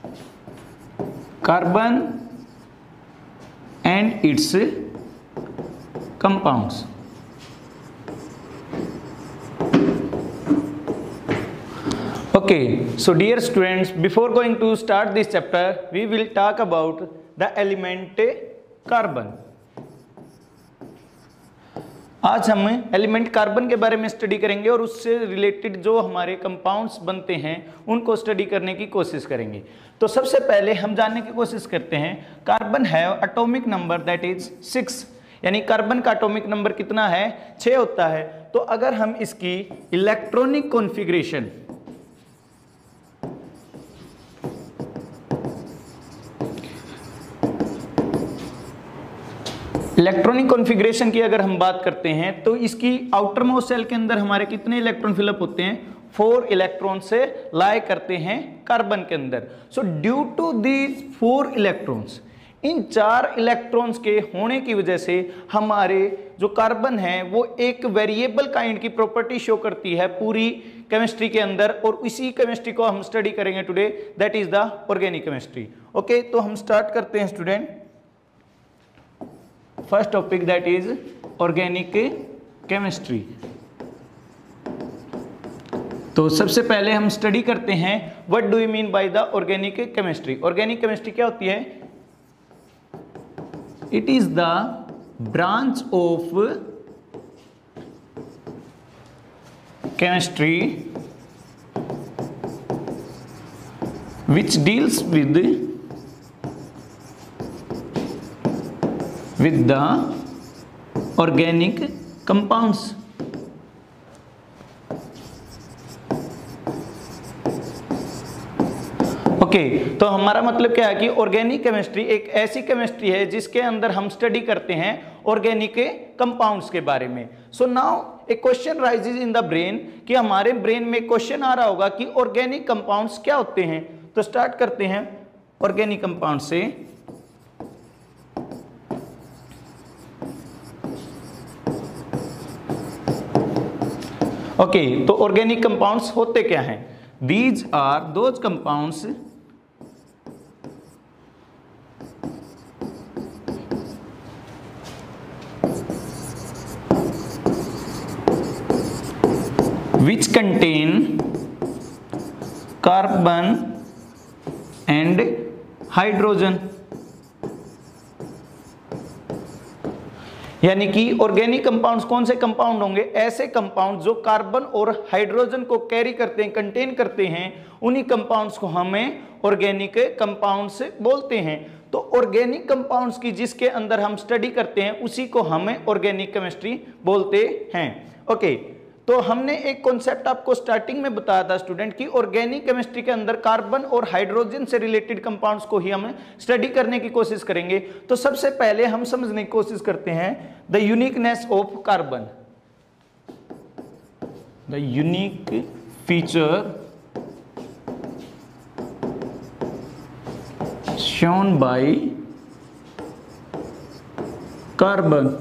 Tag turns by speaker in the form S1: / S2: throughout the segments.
S1: carbon and its compounds. Okay, so dear students, before going to start this chapter, we will talk about the element carbon. आज हम element carbon के बारे में study करेंगे और उससे रिलेटेड जो हमारे कंपाउंड्स बनते हैं उनको स्टडी करने की कोशिश करेंगे। तो सबसे पहले हम जानने की कोशिश करते हैं carbon have atomic number that is 6, यानी कार्बन का एटॉमिक नंबर कितना है, 6 होता है। तो अगर हम इसकी इलेक्ट्रॉनिक कॉन्फ़िगरेशन की अगर हम बात करते हैं तो इसकी आउटर मोस्ट सेल के अंदर हमारे कितने इलेक्ट्रॉन फिलअप होते हैं, 4 इलेक्ट्रॉन से लाई करते हैं कार्बन के अंदर। So due to these 4 electrons, इन 4 इलेक्ट्रॉन्स के होने की वजह से हमारे जो कार्बन है वो एक वेरिएबल काइंड की प्रॉपर्टी शो करती है पूरी केमिस्ट्री के अंदर, और इसी केमिस्ट्री को हम स्टडी करेंगे today, that is the organic chemistry. Okay, तो हम स्टार्ट करते हैं student. First topic that is organic chemistry. तो सबसे पहले हम स्टडी करते हैं what do you mean by the organic chemistry. Organic chemistry क्या होती है? It is the branch of chemistry which deals with the organic compounds. Okay, तो हमारा मतलब क्या है कि ऑर्गेनिक केमिस्ट्री एक ऐसी केमिस्ट्री है जिसके अंदर हम स्टडी करते हैं ऑर्गेनिक कंपाउंड्स के बारे में। सो नाउ एक question raises in the brain, कि हमारे ब्रेन में क्वेश्चन आ रहा होगा कि ऑर्गेनिक कंपाउंड्स क्या होते हैं। तो स्टार्ट करते हैं ऑर्गेनिक कंपाउंड से। ओके, तो ऑर्गेनिक कंपाउंड्स होते क्या हैं? These are those compounds which contain carbon and hydrogen। यानी कि ऑर्गेनिक कंपाउंड्स कौन से कंपाउंड होंगे? ऐसे कंपाउंड जो कार्बन और हाइड्रोजन को कैरी करते हैं, कंटेन करते हैं, उन्हीं कंपाउंड्स को हमें ऑर्गेनिक कंपाउंड्स बोलते हैं। तो ऑर्गेनिक कंपाउंड्स की जिसके अंदर हम स्टडी करते हैं उसी को हमें ऑर्गेनिक केमिस्ट्री बोलते हैं। ओके, तो हमने एक कॉन्सेप्ट आपको स्टार्टिंग में बताया था स्टूडेंट कि ऑर्गेनिक केमिस्ट्री के अंदर कार्बन और हाइड्रोजन से रिलेटेड कंपाउंड्स को ही हम स्टडी करने की कोशिश करेंगे। तो सबसे पहले हम समझने की कोशिश करते हैं the uniqueness of carbon, the unique feature shown by carbon,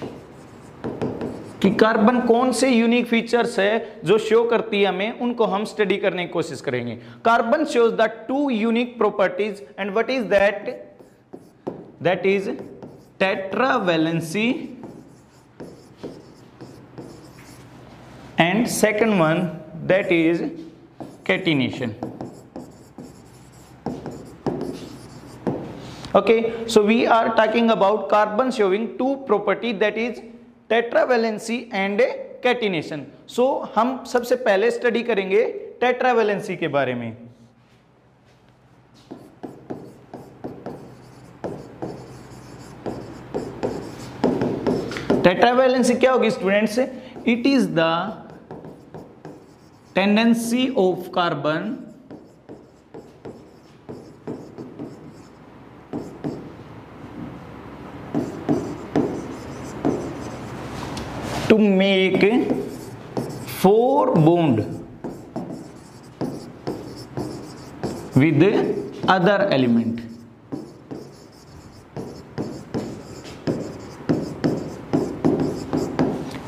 S1: कि कार्बन कौन से यूनिक फीचर्स है जो शो करती है हमें, उनको हम स्टडी करने की कोशिश करेंगे। Carbon shows the 2 unique properties and what is that? That is tetravalency and second one that is catenation. Okay, so we are talking about carbon showing 2 property that is tetravalency and catenation. So हम सबसे पहले study करेंगे tetravalency के बारे में। Tetravalency क्या होगी students? It is the tendency of carbon to make 4 bond with other element।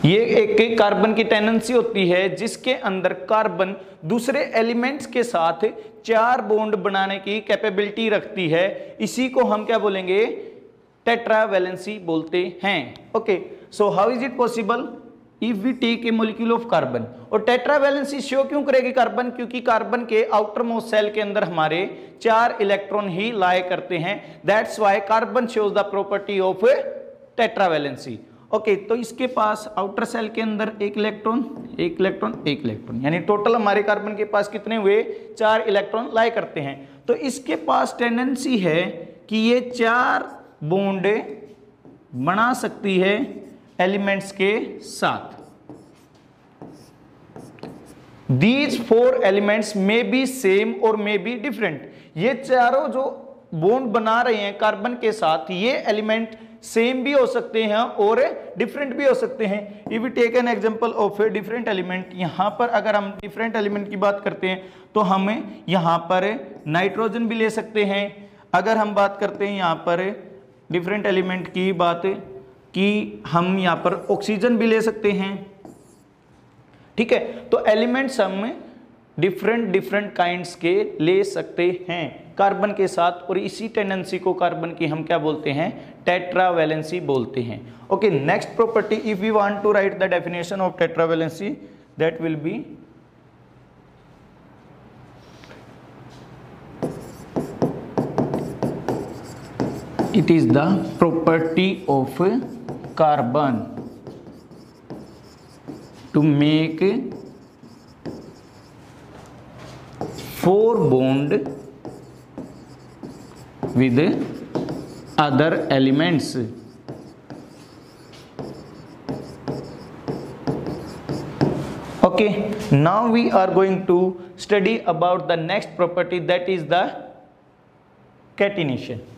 S1: ये एक कार्बन की टेंडेंसी होती है जिसके अंदर कार्बन दूसरे एलिमेंट्स के साथ 4 बॉन्ड बनाने की कैपेबिलिटी रखती है। इसी को हम क्या बोलेंगे? टेट्रावैलेंसी बोलते हैं। Okay, so how is it possible if we take a molecule of carbon? और टेट्रावैलेंसी शो क्यों करेगी कार्बन? क्योंकि कार्बन के आउटर मोस्ट सेल के अंदर हमारे 4 इलेक्ट्रॉन ही लाए करते हैं। That's why carbon shows the property of tetravalency. Okay, तो इसके पास आउटर सेल के अंदर एक इलेक्ट्रॉन, यानी टोटल हमारे कार्बन के पास कितने हुए? 4 इलेक्ट्रॉन लाए करते हैं। तो इसके पास टेंडेंसी है कि ये 4 बॉन्ड बना सकती है एलिमेंट्स के साथ। These 4 elements may be same और may be different। ये चारों जो बॉन्ड बना रहे हैं कार्बन के साथ, ये एलिमेंट सेम भी हो सकते हैं और डिफरेंट भी हो सकते हैं। If we take an example of a different element, यहां पर अगर हम डिफरेंट एलिमेंट की बात करते हैं तो हमें यहां पर नाइट्रोजन भी ले सकते हैं। अगर हम बात करते हैं यहां पर डिफरेंट एलिमेंट की बात कि हम यहां पर ऑक्सीजन भी ले सकते हैं। ठीक है, तो एलिमेंट्स हम डिफरेंट काइंड्स के ले सकते हैं कार्बन के साथ, और इसी टेंडेंसी को कार्बन की हम क्या बोलते हैं? टेट्रावैलेंसी बोलते हैं। Okay, next property, if we want to write the definition of tetravalency, that will be it is the property of carbon to make 4 bond with other elements। Okay, now we are going to study about the next property, that is the catenation।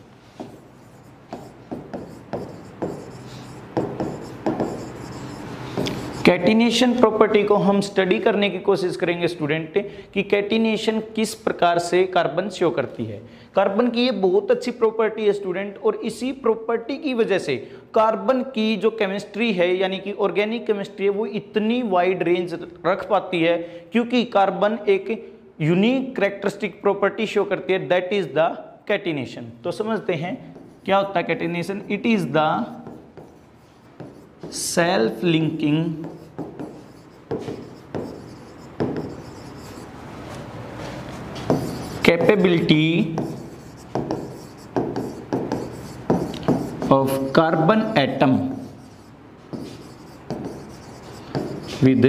S1: Catenation property को हम study करने की कोशिश करेंगे student कि catenation किस प्रकार से कार्बन शो करती है। कार्बन की ये बहुत अच्छी प्रॉपर्टी है स्टूडेंट, और इसी प्रॉपर्टी की वजह से कार्बन की जो केमिस्ट्री है यानी कि ऑर्गेनिक केमिस्ट्री है वो इतनी वाइड रेंज रख पाती है, क्योंकि कार्बन एक यूनिक कैरेक्टरिस्टिक प्रॉपर्टी शो करती है, दैट इज द कैटिनेशन। तो समझते हैं क्या होता है catenation. It is the self linking capability of carbon atom with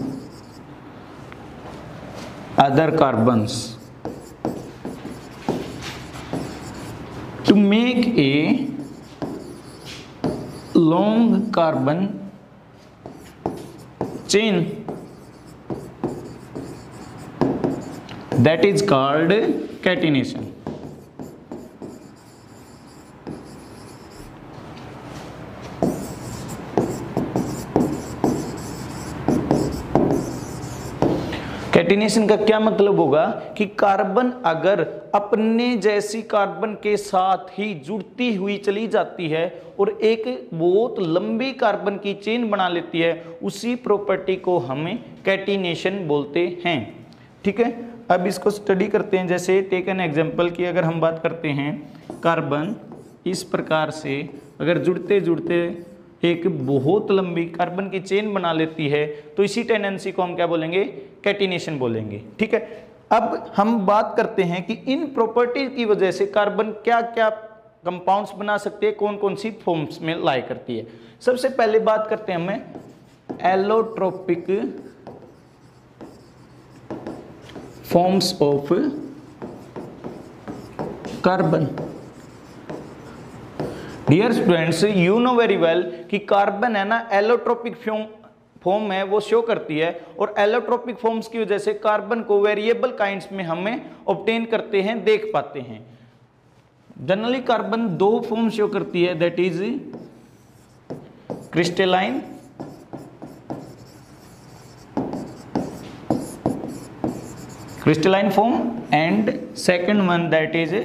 S1: other carbons to make a long carbon chain that is called catenation। Catenation का क्या मतलब होगा कि कार्बन अगर अपने जैसी कार्बन के साथ ही जुड़ती हुई चली जाती है और एक बहुत लंबी कार्बन की चेन बना लेती है, उसी प्रॉपर्टी को हमें कैटिनेशन बोलते हैं। ठीक है, अब इसको स्टडी करते हैं। जैसे टेक एन एग्जांपल की अगर हम बात करते हैं, कार्बन इस प्रकार से अगर जुड़ते जुड़ते एक बहुत लंबी कार्बन की चेन बना लेती है, तो इसी टेंडेंसी को हम क्या बोलेंगे? कैटिनेशन बोलेंगे। ठीक है, अब हम बात करते हैं कि इन प्रॉपर्टी की वजह से कार्बन क्या क्या कंपाउंड्स बना सकते हैं, कौन कौन सी फॉर्म्स में लाई करती है। सबसे पहले बात करते हैं हमें allotropic forms of carbon. Dear students, you know very well कि कार्बन है ना एलोट्रोपिक फॉर्म है वो शो करती है, और एलोट्रोपिक फॉर्म्स की वजह से कार्बन को वेरिएबल काइंड्स में हमें ऑब्टेन करते हैं, देख पाते हैं। जनरली कार्बन 2 फॉर्म शो करती है, that is crystalline form and second one that is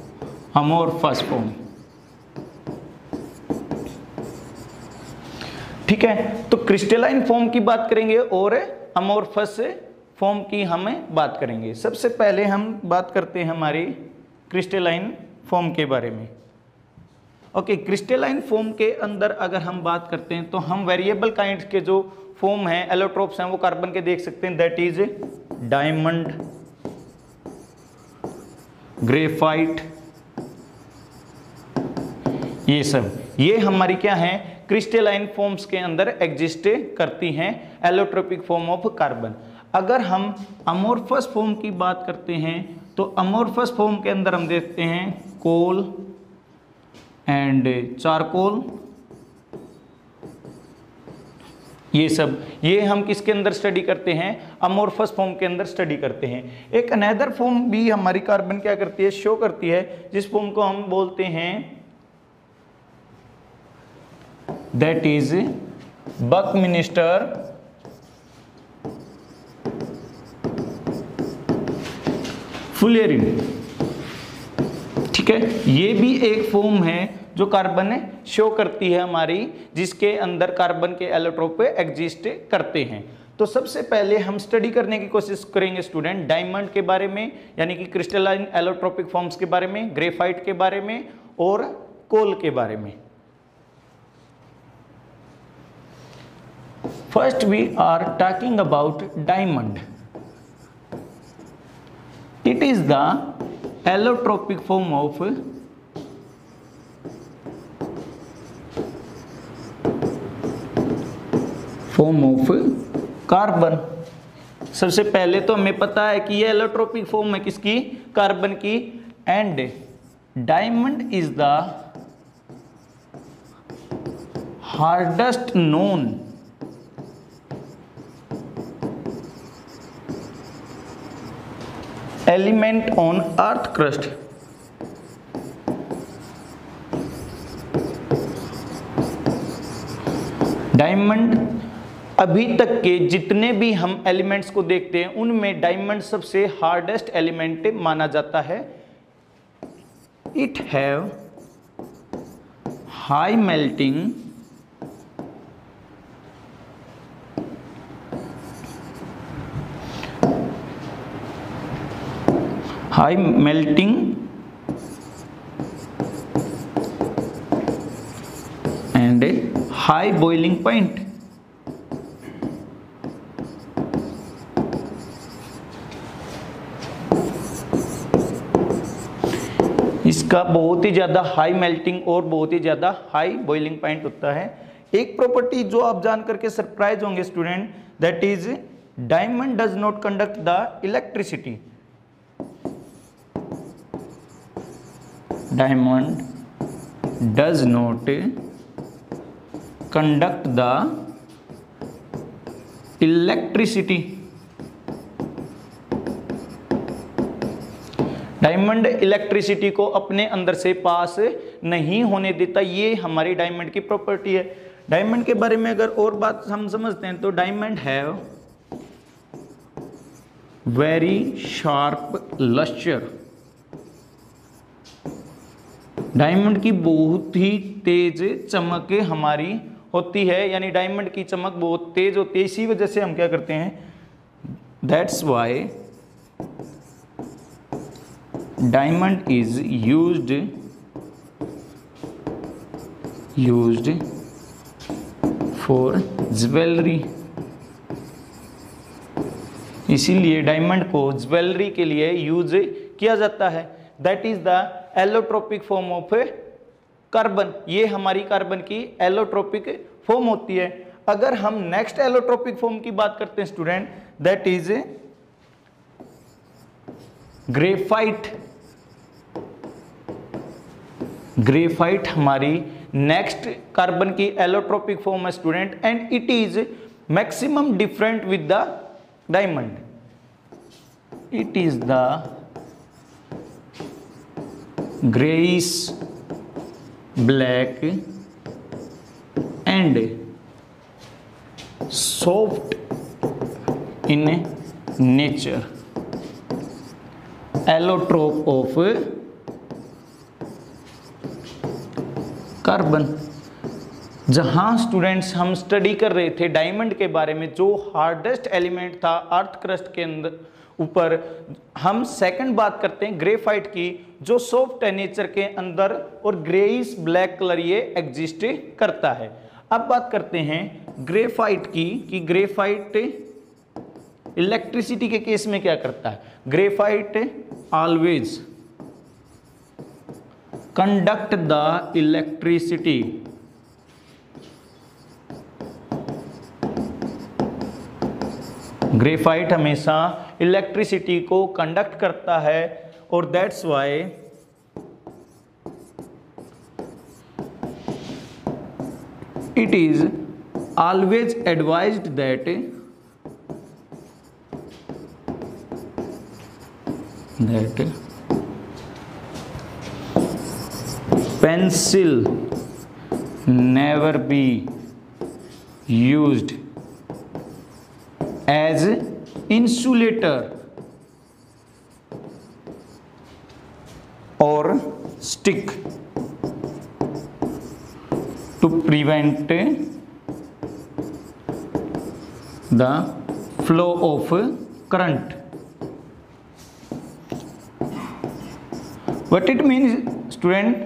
S1: amorphous form। ठीक है, तो क्रिस्टलाइन फॉर्म की बात करेंगे और अमोर्फस फॉर्म की हम बात करेंगे। सबसे पहले हम बात करते हैं हमारी क्रिस्टलाइन फॉर्म के बारे में। ओके, क्रिस्टलाइन फॉर्म के अंदर अगर हम बात करते हैं तो हम वेरिएबल काइंड के जो फॉर्म हैं, एलोट्रोप्स हैं, वो कार्बन के देख सकते हैं। दैट इज डायमंड, ग्रेफाइट, ये सब, ये हमारी क्या है, क्रिस्टलाइन फॉर्म्स के अंदर एग्जिस्ट करती हैं, एलोट्रोपिक फॉर्म ऑफ कार्बन। अगर हम अमोर्फस फॉर्म की बात करते हैं तो अमोर्फस फॉर्म के अंदर हम देखते हैं कोल एंड चारकोल, ये सब, ये हम किसके अंदर स्टडी करते हैं, अमोर्फस फॉर्म के अंदर स्टडी करते हैं। एक अनदर फॉर्म भी हमारी कार्बन क्या करती है, शो करती है, जिस फॉर्म को हम बोलते हैं दैट इज बकमिंस्टर फुलेरिन। ठीक है, ये भी एक फॉर्म है जो कार्बन शो करती है हमारी, जिसके अंदर कार्बन के एलोट्रोप एग्जिस्ट करते हैं। तो सबसे पहले हम स्टडी करने की कोशिश करेंगे स्टूडेंट डायमंड के बारे में, यानी कि क्रिस्टलाइन एलोट्रोपिक फॉर्म्स के बारे में, ग्रेफाइट के बारे में और कोल के बारे में। First we are talking about diamond. It is the allotropic form of carbon. सबसे पहले तो हमें पता है कि ये एलोट्रोपिक फॉर्म है किसकी, कार्बन की। And diamond is the hardest known element on earth crust. Diamond अभी तक के जितने भी हम एलिमेंट्स को देखते हैं उनमें डायमंड सबसे हार्डेस्ट एलिमेंट माना जाता है। It have high melting and high boiling point। इसका बहुत ही ज़्यादा हाई मेल्टिंग और बहुत ही ज़्यादा हाई बॉइलिंग पॉइंट होता है। एक प्रॉपर्टी जो आप जान करके सरप्राइज होंगे student, that is diamond does not conduct the electricity. Diamond does not conduct the electricity. Diamond electricity को अपने अंदर से पास नहीं होने देता, ये हमारी डायमंड की प्रॉपर्टी है। डायमंड के बारे में अगर और बात हम समझते हैं तो diamond have very sharp lustre. Diamond की बहुत ही तेज चमक हमारी होती है, यानी डायमंड की चमक बहुत तेज होती है। इसी वजह से हम क्या करते हैं, that's why diamond is used for jewellery. इसीलिए डायमंड को ज्वेलरी के लिए यूज किया जाता है। That is the allotropic form of carbon. ये हमारी कार्बन की एलोट्रोपिक फॉर्म होती है। अगर हम नेक्स्ट एलोट्रोपिक फॉर्म की बात करते हैं student, that is graphite. Graphite हमारी नेक्स्ट कार्बन की एलोट्रोपिक फॉर्म है student, and it is maximum different with the diamond. It is the greyish black and soft in nature allotrope of carbon. जहां students हम study कर रहे थे diamond के बारे में, जो हार्डेस्ट एलिमेंट था अर्थ क्रस्ट के अंदर ऊपर, हम सेकंड बात करते हैं ग्रेफाइट की, जो सॉफ्ट है नेचर के अंदर और ग्रेइश ब्लैक कलर ये एग्जिस्ट करता है। अब बात करते हैं ग्रेफाइट की कि ग्रेफाइट इलेक्ट्रिसिटी के केस में क्या करता है। Graphite always conduct the electricity graphite हमेशा इलेक्ट्रिसिटी को कंडक्ट करता है और that's why it is always advised that pencil never be used as insulator or stick to prevent the flow of current. What it means student,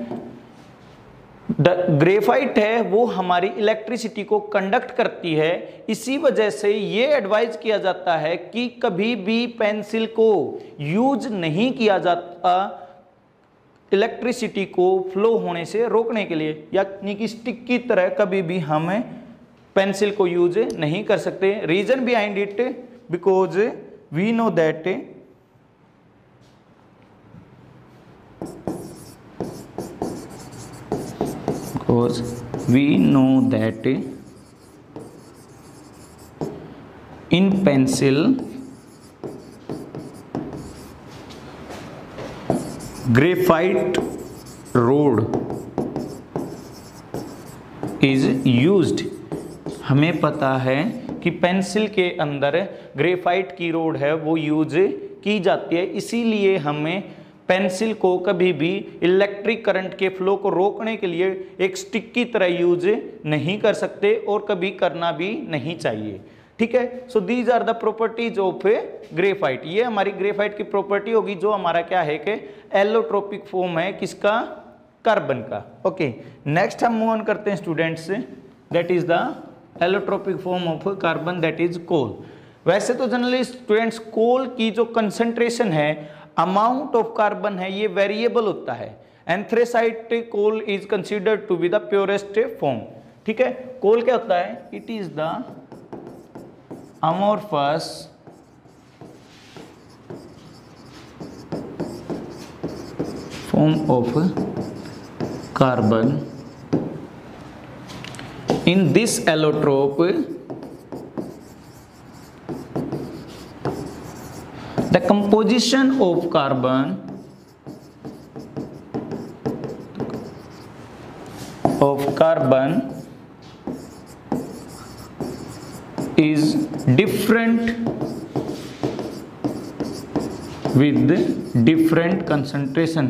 S1: graphite है वो हमारी electricity को conduct करती है, इसी वजह से ये एडवाइज किया जाता है कि कभी भी पेंसिल को यूज नहीं किया जाता इलेक्ट्रिसिटी को फ्लो होने से रोकने के लिए, यानी कि स्टिक की तरह कभी भी हम पेंसिल को यूज नहीं कर सकते। Reason behind it because we know that because we know that in pencil graphite rod is used। हमें पता है कि पेंसिल के अंदर ग्रेफाइट की रोड है वो यूज की जाती है, इसीलिए हमें पेंसिल को कभी भी इलेक्ट्रिक करंट के फ्लो को रोकने के लिए एक स्टिक की तरह यूज नहीं कर सकते और कभी करना भी नहीं चाहिए। ठीक है, so these are the properties of graphite. ये हमारी ग्रेफाइट की प्रॉपर्टी होगी जो हमारा क्या है कि एलोट्रोपिक फॉर्म है किसका, कार्बन का। ओके, नेक्स्ट हम मूव ऑन करते हैं students, that is the allotropic form of carbon, that is coal. वैसे तो जनरली स्टूडेंट्स कोल की जो कंसंट्रेशन है, अमाउंट ऑफ कार्बन है, ये वेरिएबल होता है। Anthracite coal is considered to be the purest form. ठीक है, कोल क्या होता है, it is the amorphous form of carbon. In this allotrope the composition of carbon is different with different concentration।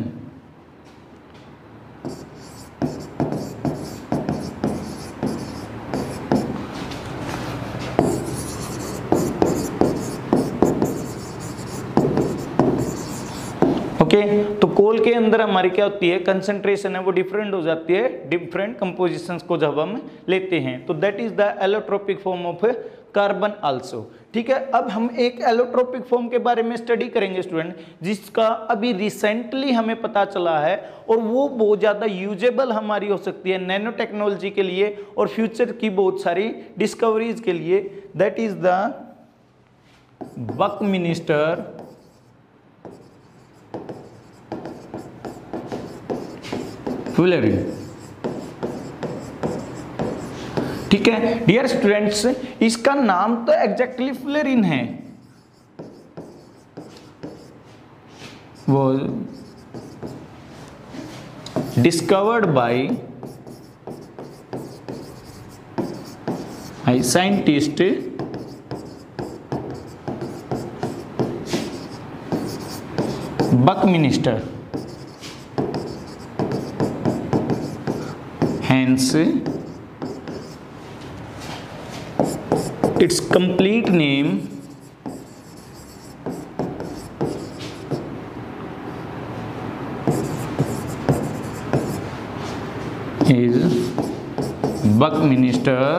S1: Okay, तो coal के अंदर हमारी क्या होती है, कंसंट्रेशन है वो डिफरेंट हो जाती है डिफरेंट कंपोजिशंस को जब हम लेते हैं, तो that is the allotropic form of carbon also. ठीक है, अब हम एक एलोट्रोपिक फॉर्म के बारे में स्टडी करेंगे स्टूडेंट, जिसका अभी रिसेंटली हमें पता चला है और वो बहुत ज़्यादा यूजेबल हमारी हो सकती है नैनो टेक्नोलॉजी के लिए और फ्यूचर की बहुत सारी डिस्कवरीज के लिए। That is the Buckminster fullerene. ठीक है डियर स्टूडेंट्स, इसका नाम तो एग्जैक्टली फुलेरिन है, वो discovered by scientist Buckminster. Hence its complete name is Buckminster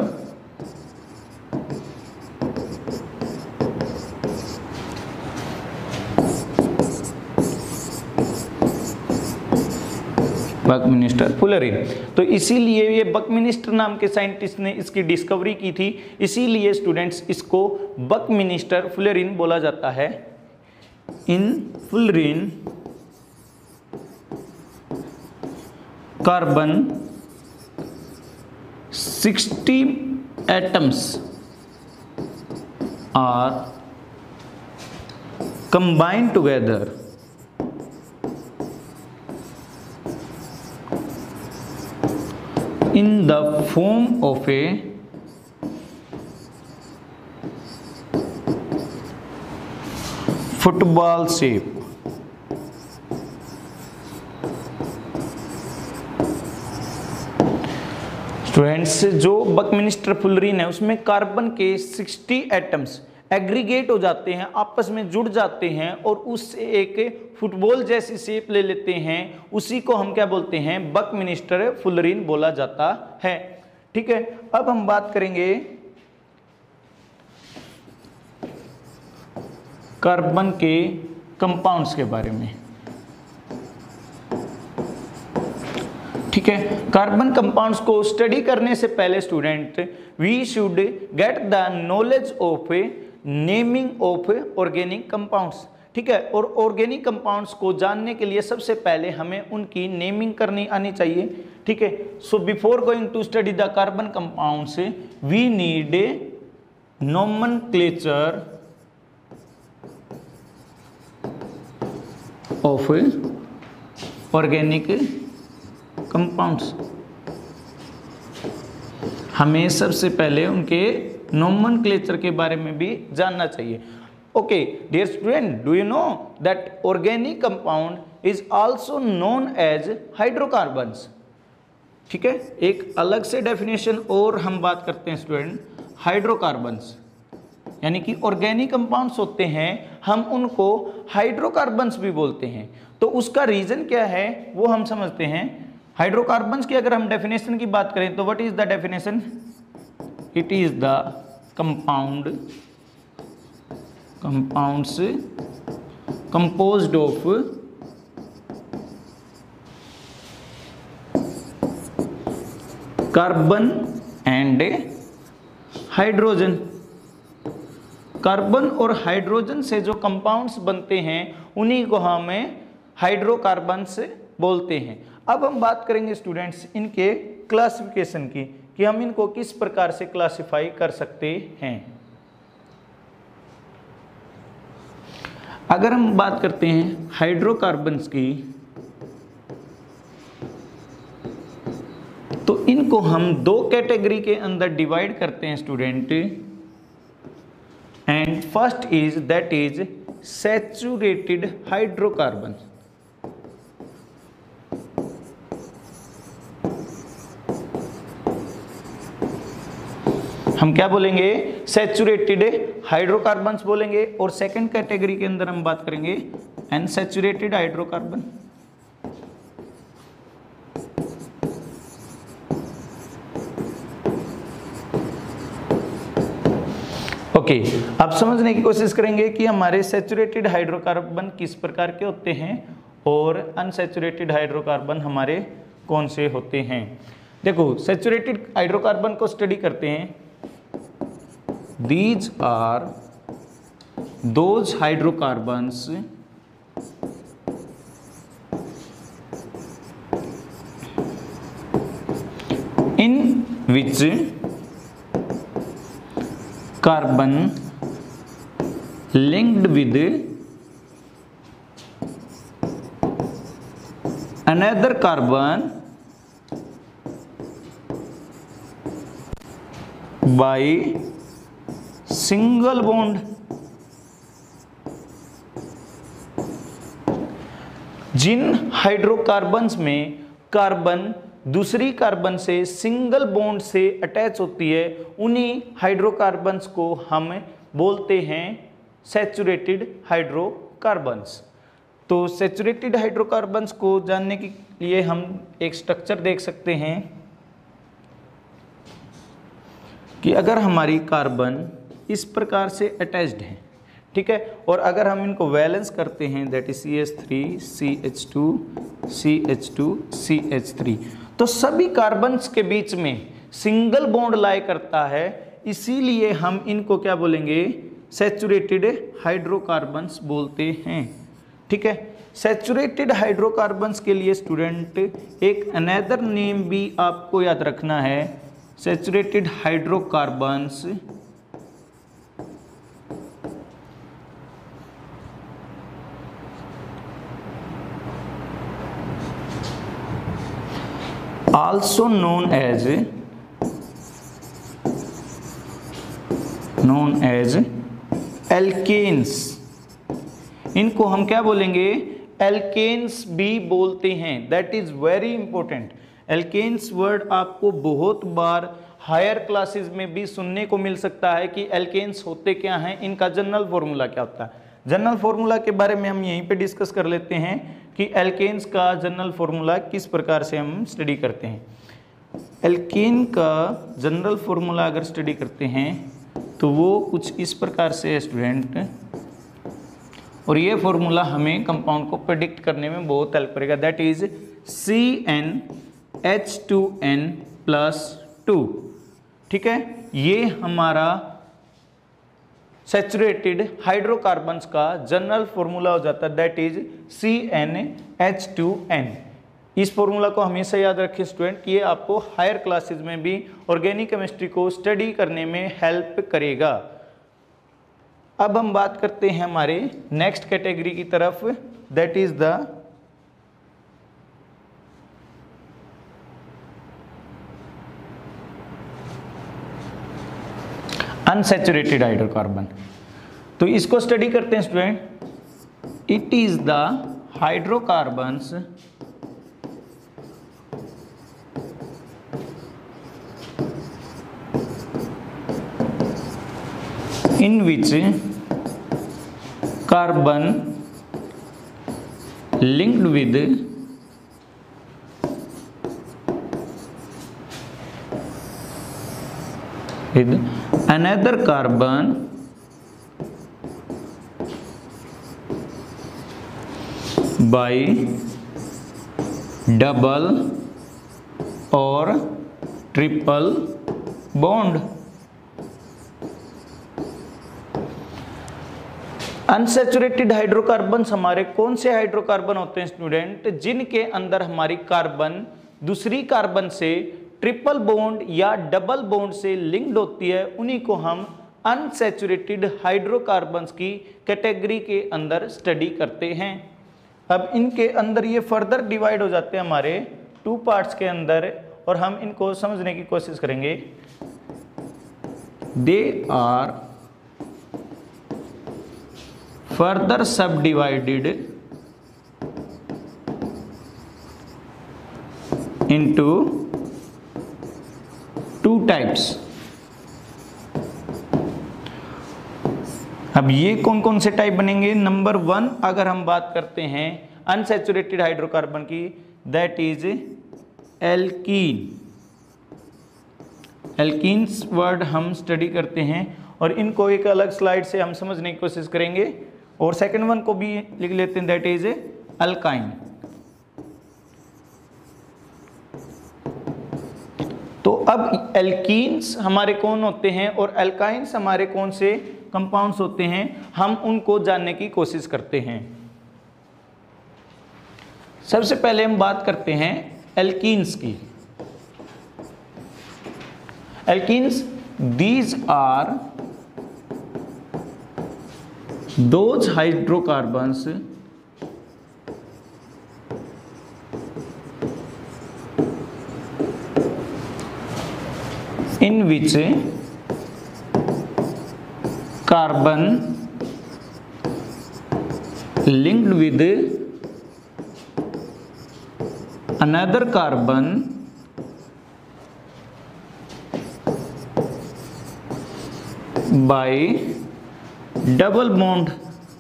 S1: Buckminster fullerene. तो इसीलिए ये बकमिनिस्टर नाम के साइंटिस्ट ने इसकी डिस्कवरी की थी, इसीलिए स्टूडेंट्स इसको बकमिनिस्टर फुलरिन बोला जाता है। In fullerene carbon 60 atoms are combined together in the form of a football shape। Students, जो बकमिनिस्टर फुलरिन है उसमें कार्बन के 60 एटम्स एग्रीगेट हो जाते हैं, आपस में जुड़ जाते हैं और उससे एक फुटबॉल जैसी शेप ले लेते हैं। उसी को हम क्या बोलते हैं? बकमिनिस्टर फुलरिन बोला जाता है। ठीक है, अब हम बात करेंगे कार्बन के कंपाउंड्स के बारे में। ठीक है, कार्बन कंपाउंड्स को स्टडी करने से पहले student we should get the knowledge of naming of organic compounds. ठीक है, और ऑर्गेनिक कंपाउंड्स को जानने के लिए सबसे पहले हमें उनकी नेमिंग करनी आनी चाहिए। ठीक है, so before going to study the carbon compounds we need nomenclature of organic compounds. हमें सबसे पहले उनके नोमेनक्लेचर के बारे में भी जानना चाहिए। Okay dear student, do you know that organic compound is also known as hydrocarbons. ठीक है, एक अलग से डेफिनेशन और हम बात करते हैं स्टूडेंट, हाइड्रोकार्बन्स यानी कि ऑर्गेनिक कंपाउंड्स होते हैं, हम उनको हाइड्रोकार्बन्स भी बोलते हैं। तो उसका रीजन क्या है वो हम समझते हैं। हाइड्रोकार्बन्स की अगर हम डेफिनेशन की बात करें तो what is the definition? It is the compounds composed of carbon and hydrogen. Carbon और हाइड्रोजन से जो कंपाउंड्स बनते हैं उन्हीं को हमें हाइड्रोकार्बन्स बोलते हैं। अब हम बात करेंगे स्टूडेंट्स इनके क्लासिफिकेशन की, कि हम इनको किस प्रकार से क्लासिफाई कर सकते हैं। अगर हम बात करते हैं हाइड्रोकार्बन्स की, तो इनको हम दो कैटेगरी के अंदर डिवाइड करते हैं student. And first is that is saturated hydrocarbon. हम क्या बोलेंगे? सैचुरेटेड हाइड्रोकार्बन्स बोलेंगे। और सेकंड कैटेगरी के अंदर हम बात करेंगे अनसैचुरेटेड हाइड्रोकार्बन। ओके, अब समझने की कोशिश करेंगे कि हमारे सैचुरेटेड हाइड्रोकार्बन किस प्रकार के होते हैं और अनसैचुरेटेड हाइड्रोकार्बन हमारे कौन से होते हैं। देखो, सैचुरेटेड हाइड्रोकार्बन को स्टडी करते हैं। These are those hydrocarbons in which carbon linked with another carbon by single bond. जिन हाइड्रोकार्बन्स में कार्बन दूसरी कार्बन से सिंगल बॉन्ड से अटैच होती है, उन्हीं हाइड्रोकार्बन्स को हम बोलते हैं सैचुरेटेड हाइड्रोकार्बन्स। तो सैचुरेटेड हाइड्रोकार्बन्स को जानने के लिए हम एक स्ट्रक्चर देख सकते हैं कि अगर हमारी कार्बन इस प्रकार से अटैच्ड है, ठीक है, और अगर हम इनको वैलेंस करते हैं that is CH3 CH2 CH2 CH3, तो सभी कार्बन्स के बीच में सिंगल बॉन्ड लाई करता है, इसीलिए हम इनको क्या बोलेंगे, सैचुरेटेड हाइड्रोकार्बन्स बोलते हैं। ठीक है, सैचुरेटेड हाइड्रोकार्बन्स के लिए स्टूडेंट एक अनदर नेम भी आपको याद रखना है, saturated hydrocarbons also known as alkanes. इनको हम क्या बोलेंगे, एल्केन्स भी बोलते हैं। That is very important. Alkanes word आपको बहुत बार हायर क्लासेस में भी सुनने को मिल सकता है कि एल्केन्स होते क्या हैं, इनका जनरल फॉर्मूला क्या होता है। जनरल फॉर्मूला के बारे में हम यहीं पे डिस्कस कर लेते हैं कि एल्केन्स का जनरल फॉर्मूला किस प्रकार से हम स्टडी करते हैं। एल्केन का जनरल फॉर्मूला अगर स्टडी करते हैं तो वो कुछ इस प्रकार से है स्टूडेंट, और ये फॉर्मूला हमें कंपाउंड को प्रेडिक्ट करने में बहुत हेल्प करेगा। That is CnH2n+2। ठीक है, ये हमारा सैचुरेटेड हाइड्रोकार्बन्स का जनरल फॉर्मूला हो जाता है, दैट इज CnH2n। इस फॉर्मूला को हमेशा याद रखें स्टूडेंट कि ये आपको हायर क्लासेस में भी ऑर्गेनिक केमिस्ट्री को स्टडी करने में हेल्प करेगा। अब हम बात करते हैं हमारे नेक्स्ट कैटेगरी की तरफ, that is the unsaturated hydrocarbon. तो इसको स्टडी करते हैं student. It is the hydrocarbons in which carbon linked with another carbon by double or triple bond। Unsaturated hydrocarbons हमारे कौन से हाइड्रोकार्बन होते हैं स्टूडेंट, जिनके अंदर हमारी कार्बन दूसरी कार्बन से ट्रिपल बॉन्ड या डबल बॉन्ड से लिंक्ड होती है, उन्हीं को हम अनसैचुरेटेड हाइड्रोकार्बन्स की कैटेगरी के अंदर स्टडी करते हैं। अब इनके अंदर ये फर्दर डिवाइड हो जाते हैं हमारे 2 पार्ट्स के अंदर, और हम इनको समझने की कोशिश करेंगे। They are further subdivided into 2 types। अब ये कौन कौन से टाइप बनेंगे। नंबर 1 अगर हम बात करते हैं अनसैचुरेटेड हाइड्रोकार्बन की, that is alkene. Alkenes word हम स्टडी करते हैं और इनको एक अलग स्लाइड से हम समझने की कोशिश करेंगे, और सेकंड वन को भी लिख लेते हैं, दैट इज अल्काइन। तो अब एल्कीन्स हमारे कौन होते हैं और अल्काइंस हमारे कौन से कंपाउंड्स होते हैं, हम उनको जानने की कोशिश करते हैं। सबसे पहले हम बात करते हैं एल्कीन्स की। Alkenes, these are those hydrocarbons in which carbon linked with another carbon by double bond.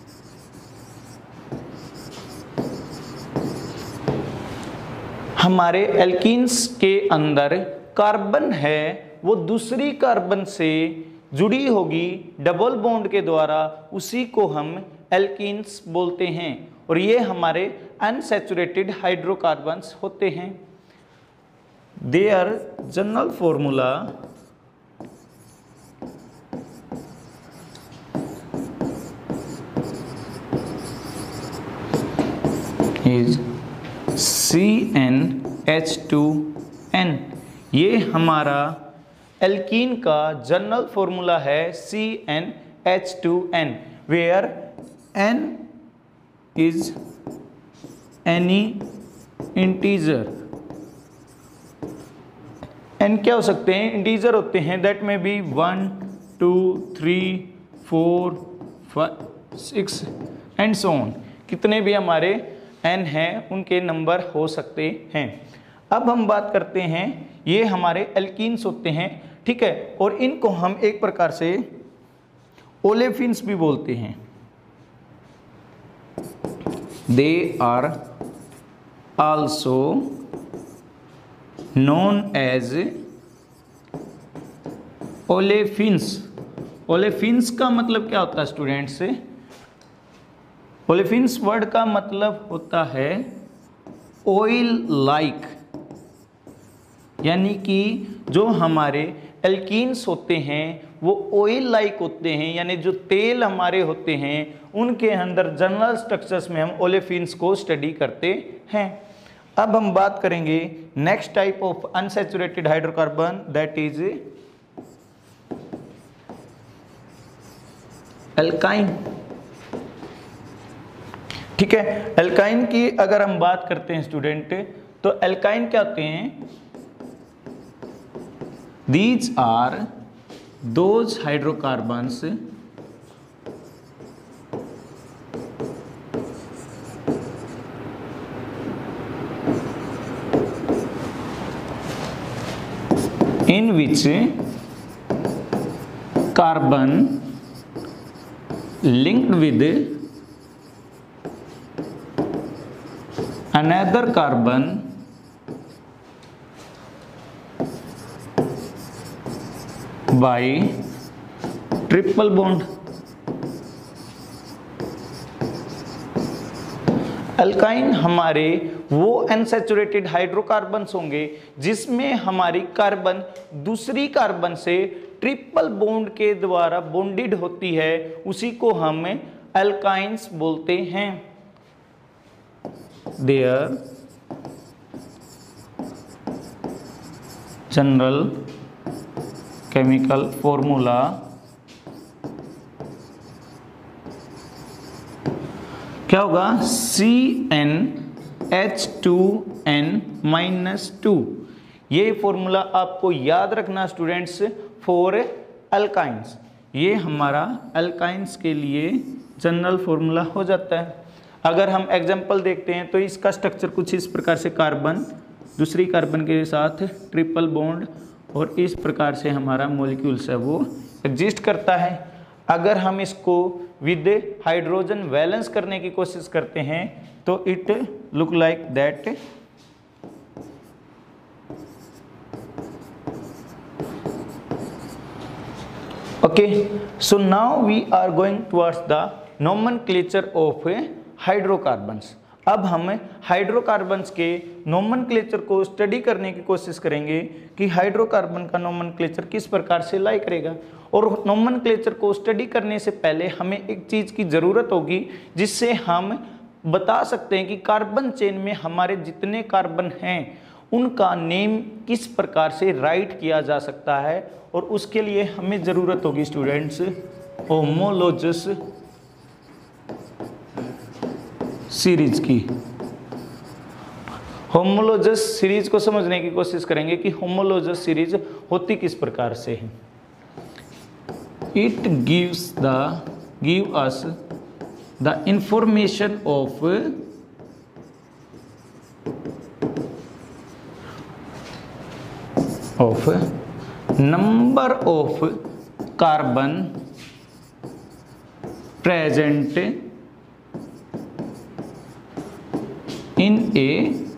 S1: हमारे एल्कीन्स के अंदर कार्बन है वो दूसरी कार्बन से जुड़ी होगी डबल बॉन्ड के द्वारा, उसी को हम एल्कीन्स बोलते हैं और ये हमारे अनसैचुरेटेड हाइड्रोकार्बन्स होते हैं। Their general formula is CnH2n। ये हमारा एल्कीन का जनरल फॉर्मूला है CnH2n, where n is any integer. n क्या हो सकते हैं? इंटीजर होते हैं, दैट में बी 1 2 3 4 5 6 एंड सो ऑन। कितने भी हमारे n हैं उनके नंबर हो सकते हैं। अब हम बात करते हैं, ये हमारे एल्कीन्स होते हैं, ठीक है, और इनको हम एक प्रकार से ओलेफिन्स भी बोलते हैं। They are also known as olefins. Olefins का मतलब क्या होता है स्टूडेंट्स? ओलेफिन्स वर्ड का मतलब होता है ऑयल लाइक, यानी कि जो हमारे एल्कीन्स होते हैं वो ऑयल लाइक होते हैं, यानी जो तेल हमारे होते हैं उनके अंदर जनरल स्ट्रक्चर्स में हम ओलेफिन्स को स्टडी करते हैं। अब हम बात करेंगे next type of unsaturated hydrocarbon, that is alkyne. ठीक है, एल्काइन की अगर हम बात करते हैं स्टूडेंट, तो एल्काइन क्या होते हैं? These are those hydrocarbons in which carbon linked with another carbon by triple bond। Alkyne हमारे वो अनसैचुरेटेड हाइड्रोकार्बन्स होंगे जिसमें हमारी कार्बन दूसरी कार्बन से ट्रिपल बॉन्ड के द्वारा बॉन्डेड होती है, उसी को हम अल्काइंस बोलते हैं। देयर जनरल केमिकल फॉर्मूला क्या होगा? CnH2n-2। ये फॉर्मूला आपको याद रखना स्टूडेंट्स फॉर अल्काइंस। ये हमारा अल्काइंस के लिए जनरल फॉर्मूला हो जाता है। अगर हम एग्जांपल देखते हैं तो इसका स्ट्रक्चर कुछ इस प्रकार से, कार्बन दूसरी कार्बन के साथ ट्रिपल बॉन्ड, और इस प्रकार से हमारा मॉलिक्यूल्स है वो एग्जिस्ट करता है। अगर हम इसको विद हाइड्रोजन वैलेंस करने की कोशिश करते हैं तो it look like that. Okay, so now we are going towards the nomenclature of hydrocarbons. अब हम हाइड्रोकार्बन्स के नोमेनक्लेचर को स्टडी करने की कोशिश करेंगे कि हाइड्रोकार्बन का नोमेनक्लेचर किस प्रकार से लाई करेगा। और नोमेनक्लेचर को स्टडी करने से पहले हमें एक चीज़ की ज़रूरत होगी जिससे हम बता सकते हैं कि कार्बन चेन में हमारे जितने कार्बन हैं उनका नेम किस प्रकार से राइट किया जा सकता है, और उसके लिए हमें ज़रूरत होगी स्टूडेंट्स होमोलोजस सीरीज की। होमोलोजस सीरीज को समझने की कोशिश करेंगे कि होमोलोजस सीरीज होती किस प्रकार से है। It give us the information of number of carbon present in a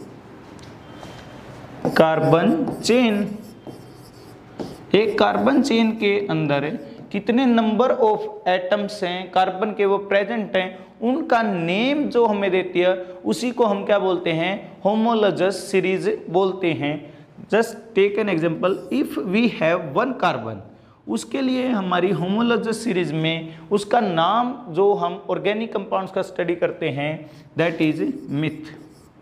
S1: carbon chain. एक कार्बन चेन के अंदर कितने नंबर ऑफ एटम्स हैं कार्बन के वो प्रेजेंट हैं, उनका नेम जो हमें देती है उसी को हम क्या बोलते हैं, होमोलॉजस सीरीज बोलते हैं। Just take an example, if we have one carbon, उसके लिए हमारी होमोलॉजस सीरीज में उसका नाम जो हम ऑर्गेनिक कंपाउंड्स का स्टडी करते हैं दैट इज मिथ।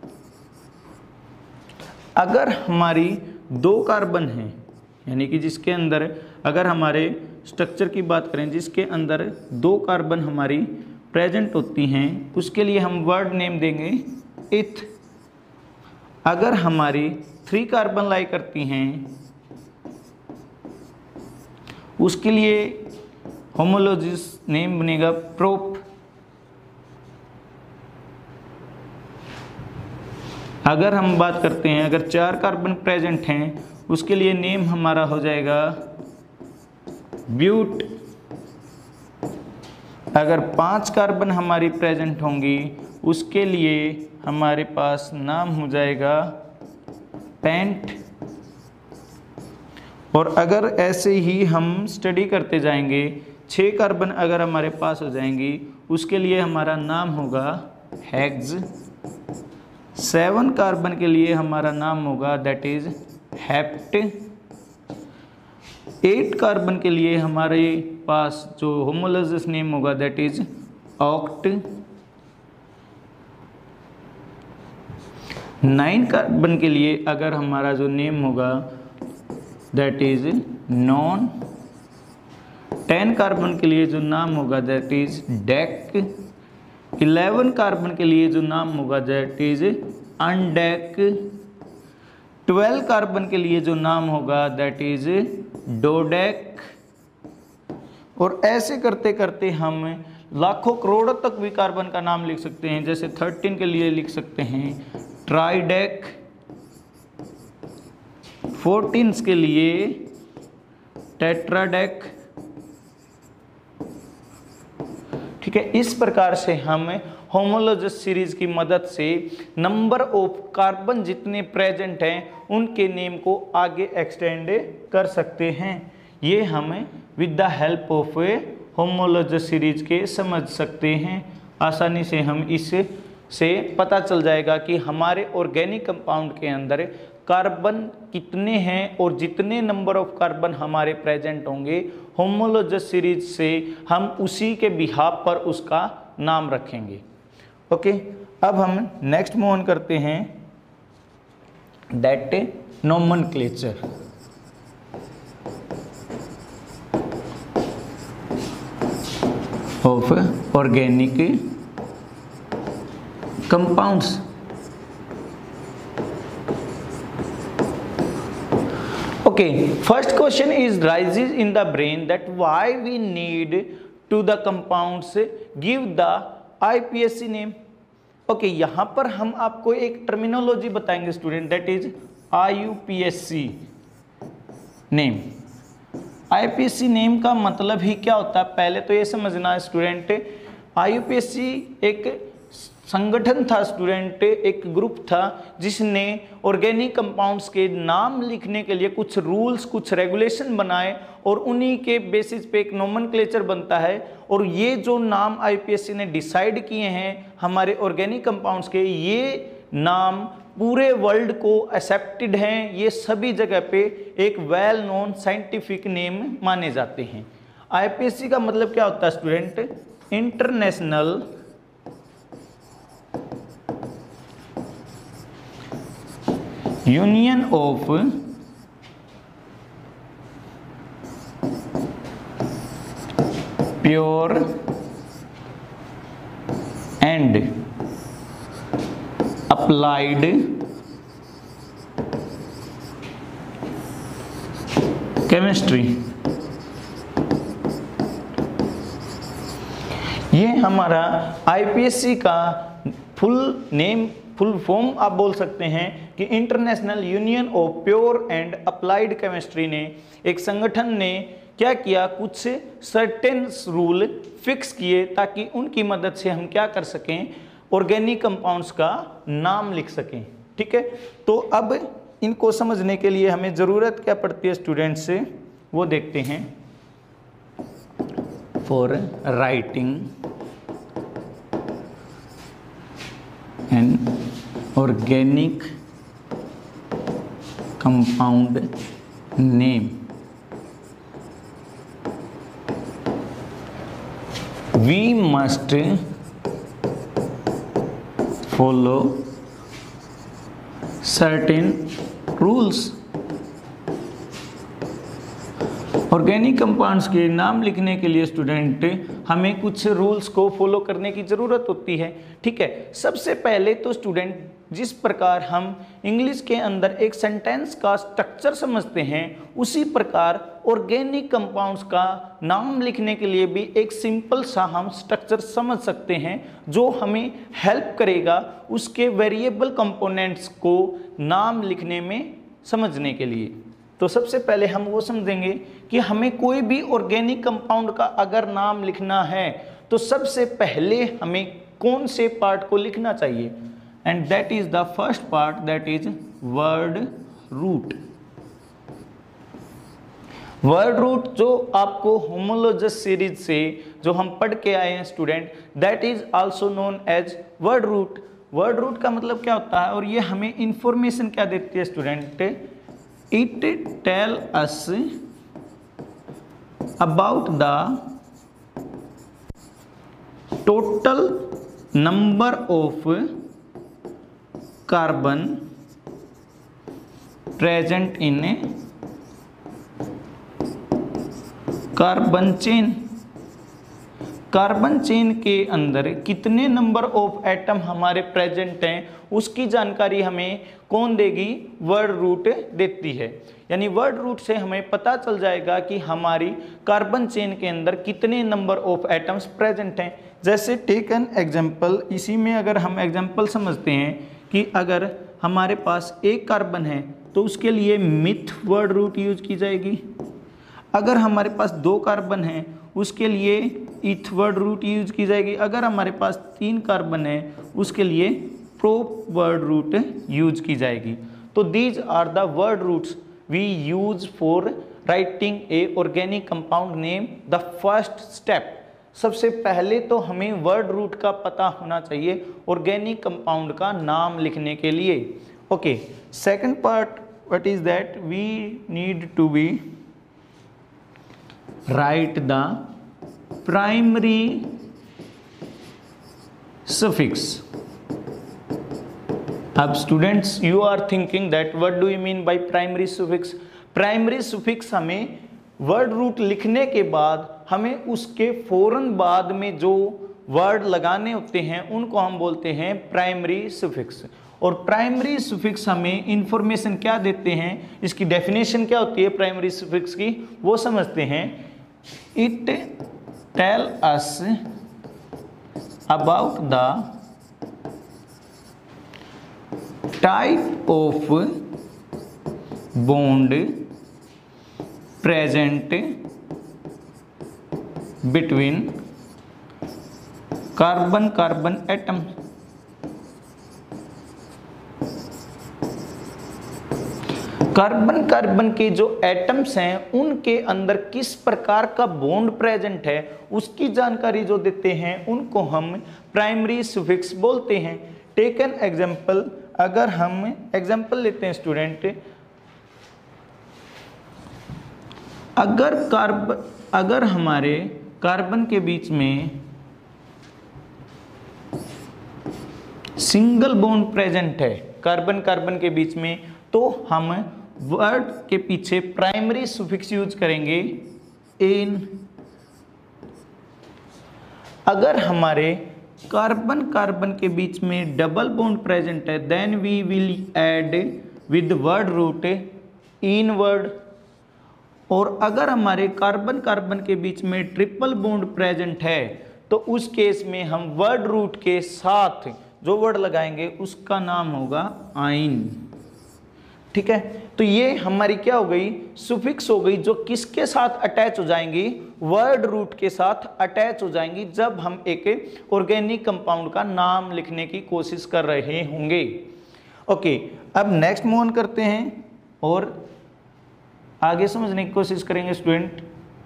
S1: अगर हमारी दो कार्बन हैं, यानी कि जिसके अंदर अगर हमारे स्ट्रक्चर की बात करें जिसके अंदर दो कार्बन हमारी प्रेजेंट होती हैं, उसके लिए हम वर्ड नेम देंगे इथ। अगर हमारी 3 कार्बन लाई करती हैं उसके लिए होमोलॉजिस नेम बनेगा प्रोप। अगर हम बात करते हैं अगर 4 कार्बन प्रेजेंट हैं उसके लिए नेम हमारा हो जाएगा ब्यूट। अगर 5 कार्बन हमारी प्रेजेंट होंगी उसके लिए हमारे पास नाम हो जाएगा पेंट। और अगर ऐसे ही हम स्टडी करते जाएंगे 6 कार्बन अगर हमारे पास हो जाएंगी उसके लिए हमारा नाम होगा हेक्स। 7 कार्बन के लिए हमारा नाम होगा दैट इज हेप्ट। 8 कार्बन के लिए हमारे पास जो होमोलॉजस नेम होगा दैट इज ऑक्ट। 9 कार्बन के लिए अगर हमारा जो नेम होगा दैट इज नॉन। 10 कार्बन के लिए जो नाम होगा दैट इज डेक। 11 कार्बन के लिए जो नाम होगा दैट इज अनडेक। 12 कार्बन के लिए जो नाम होगा दैट इज डोडेक। और ऐसे करते करते हम लाखों करोड़ों तक भी कार्बन का नाम लिख सकते हैं। जैसे 13 के लिए लिख सकते हैं ट्राइडेक। 14 के लिए टेट्राडेक। ठीक है, इस प्रकार से हम होमोलॉजस सीरीज की मदद से नंबर ऑफ कार्बन जितने प्रेजेंट हैं उनके नेम को आगे एक्सटेंड कर सकते हैं। ये हमें with the help of homologous series के समझ सकते हैं। आसानी से हम इससे पता चल जाएगा कि हमारे ऑर्गेनिक कंपाउंड के अंदर कार्बन कितने हैं और जितने नंबर ऑफ कार्बन हमारे प्रेजेंट होंगे होमोलॉजस सीरीज से हम उसी के बिहाफ पर उसका नाम रखेंगे। ओके, अब हम नेक्स्ट मूव ऑन करते हैं that nomenclature. Of organic compounds. Okay, first question is rises in the brain that why we need to the compounds give the IPSC name. Okay, यहाँ पर हम आपको एक टर्मिनोलॉजी बताएंगे student that is IUPAC name. IUPAC name का मतलब ही क्या होता है पहले तो ये समझना है स्टूडेंट। IUPAC एक संगठन था स्टूडेंट, एक ग्रुप था जिसने ऑर्गेनिक कंपाउंड्स के नाम लिखने के लिए कुछ रूल्स कुछ रेगुलेशन बनाए और उन्हीं के बेसिस पे एक नोमेनक्लेचर बनता है। और ये जो नाम IUPAC ने डिसाइड किए हैं हमारे ऑर्गेनिक कंपाउंड्स के, ये नाम पूरे वर्ल्ड को एक्सेप्टेड हैं, ये सभी जगह पे एक वेल नोन साइंटिफिक नेम माने जाते हैं। IUPAC का मतलब क्या होता है student? International union of pure and applied chemistry. ये हमारा IUPAC का फुल नेम फुल फॉर्म आप बोल सकते हैं कि international union of pure and applied chemistry ने एक संगठन ने क्या किया, कुछ सर्टेन रूल फिक्स किए ताकि उनकी मदद से हम क्या कर सकें, ऑर्गेनिक कंपाउंड्स का नाम लिख सकें। ठीक है, तो अब इनको समझने के लिए हमें ज़रूरत क्या पड़ती है स्टूडेंट्स से, वो देखते हैं। For writing an organic compound name we must follow certain rules। Organic compounds के नाम लिखने के लिए स्टूडेंट हमें कुछ रूल्स को फॉलो करने की ज़रूरत होती है। ठीक है, सबसे पहले तो स्टूडेंट जिस प्रकार हम इंग्लिश के अंदर एक सेंटेंस का स्ट्रक्चर समझते हैं, उसी प्रकार ऑर्गेनिक कंपाउंड्स का नाम लिखने के लिए भी एक सिंपल सा हम स्ट्रक्चर समझ सकते हैं, जो हमें हेल्प करेगा उसके वेरिएबल कंपोनेंट्स को नाम लिखने में समझने के लिए। तो सबसे पहले हम वो समझेंगे कि हमें कोई भी ऑर्गेनिक कंपाउंड का अगर नाम लिखना है तो सबसे पहले हमें कौन से पार्ट को लिखना चाहिए, and that is the first part, that is word root. Word root जो आपको होमोलॉजस सीरीज से जो हम पढ़ के आए हैं student, that is also known as word root. Word root का मतलब क्या होता है, और ये हमें इंफॉर्मेशन क्या देती है student, it tell us about the total number of carbon present in a carbon chain। Carbon chain के अंदर कितने नंबर ऑफ एटम हमारे प्रेजेंट हैं, उसकी जानकारी हमें कौन देगी, वर्ड रूट देती है। यानी वर्ड रूट से हमें पता चल जाएगा कि हमारी कार्बन चेन के अंदर कितने नंबर ऑफ एटम्स प्रेजेंट हैं। जैसे टेक एन एग्जांपल, इसी में अगर हम एग्जांपल समझते हैं कि अगर हमारे पास एक कार्बन है तो उसके लिए मिथ वर्ड रूट यूज की जाएगी। अगर हमारे पास 2 कार्बन है उसके लिए इथ वर्ड रूट यूज की जाएगी। अगर हमारे पास 3 कार्बन है उसके लिए प्रोप वर्ड रूट यूज की जाएगी। तो these are the word roots we use for writing a organic compound name. The first step, सबसे पहले तो हमें वर्ड रूट का पता होना चाहिए ऑर्गेनिक कंपाउंड का नाम लिखने के लिए। Okay, second part what is that, we need to be write the primary suffix। अब students you are thinking that what do you mean by primary suffix. Primary suffix हमें वर्ड रूट लिखने के बाद हमें उसके फौरन बाद में जो वर्ड लगाने होते हैं उनको हम बोलते हैं प्राइमरी सुफिक्स। और प्राइमरी सुफिक्स हमें इंफॉर्मेशन क्या देते हैं, इसकी डेफिनेशन क्या होती है प्राइमरी सुफिक्स की, वो समझते हैं। It tell us about the type of bond present between carbon carbon atom. Carbon carbon के जो एटम्स हैं उनके अंदर किस प्रकार का बॉन्ड प्रेजेंट है उसकी जानकारी जो देते हैं उनको हम प्राइमरी सुफिक्स बोलते हैं। टेक एन एग्जांपल, अगर हम एग्जांपल लेते हैं स्टूडेंट, अगर हमारे कार्बन के बीच में सिंगल बॉन्ड प्रेजेंट है कार्बन कार्बन के बीच में, तो हम वर्ड के पीछे प्राइमरी सुफिक्स यूज करेंगे इन। अगर हमारे कार्बन कार्बन के बीच में डबल बॉन्ड प्रेजेंट है then we will add with word root in word. और अगर हमारे कार्बन कार्बन के बीच में ट्रिपल बॉन्ड प्रेजेंट है तो उस केस में हम वर्ड रूट के साथ जो वर्ड लगाएंगे उसका नाम होगा आइन। ठीक है, तो ये हमारी क्या हो गई, सुफिक्स हो गई, जो किसके साथ अटैच हो जाएंगी, वर्ड रूट के साथ अटैच हो जाएंगी जब हम एक ऑर्गेनिक कंपाउंड का नाम लिखने की कोशिश कर रहे होंगे। ओके, अब नेक्स्ट मूव ऑन करते हैं और आगे समझने की कोशिश करेंगे स्टूडेंट।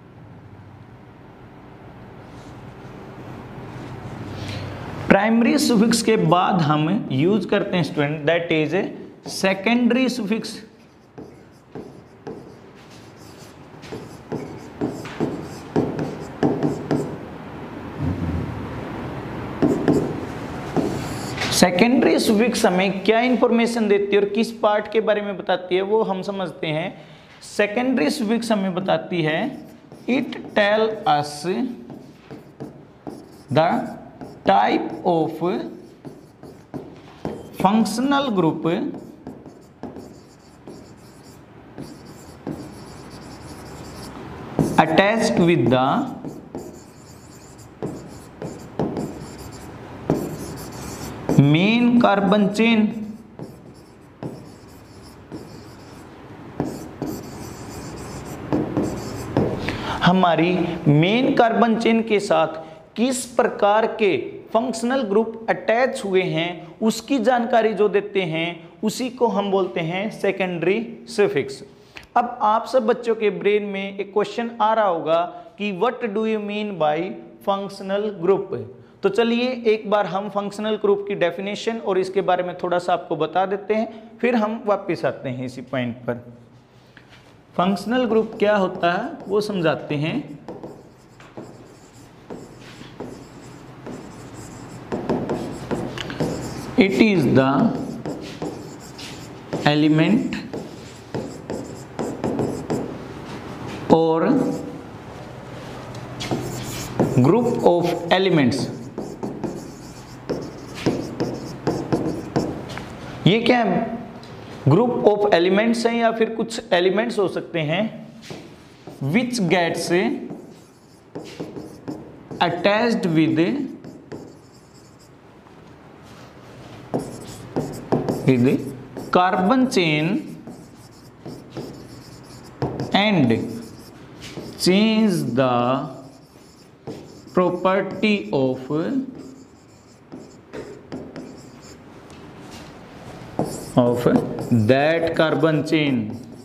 S1: प्राइमरी सुफिक्स के बाद हम यूज करते हैं student that is secondary suffix. Secondary suffix हमें क्या इंफॉर्मेशन देती है और किस पार्ट के बारे में बताती है वो हम समझते हैं। सेकेंडरी सुफिक्स हमें बताती है it tell us the type of functional group attached with the main carbon chain हमारी मेन कार्बन चेन के साथ किस प्रकार के फंक्शनल ग्रुप अटैच हुए हैं उसकी जानकारी जो देते हैं उसी को हम बोलते हैं सेकेंडरी सफिक्स। अब आप सब बच्चों के ब्रेन में एक क्वेश्चन आ रहा होगा कि what do you mean by functional group. तो चलिए एक बार हम फंक्शनल ग्रुप की डेफिनेशन और इसके बारे में थोड़ा सा आपको बता देते हैं, फिर हम वापस आते हैं इसी पॉइंट पर। फंक्शनल ग्रुप क्या होता है वो समझाते हैं। इट इज द एलिमेंट और ग्रुप ऑफ एलिमेंट्स। ये क्या है, ग्रुप ऑफ एलिमेंट्स हैं या फिर कुछ एलिमेंट्स हो सकते हैं which gets attached with carbon chain and change the property of that carbon chain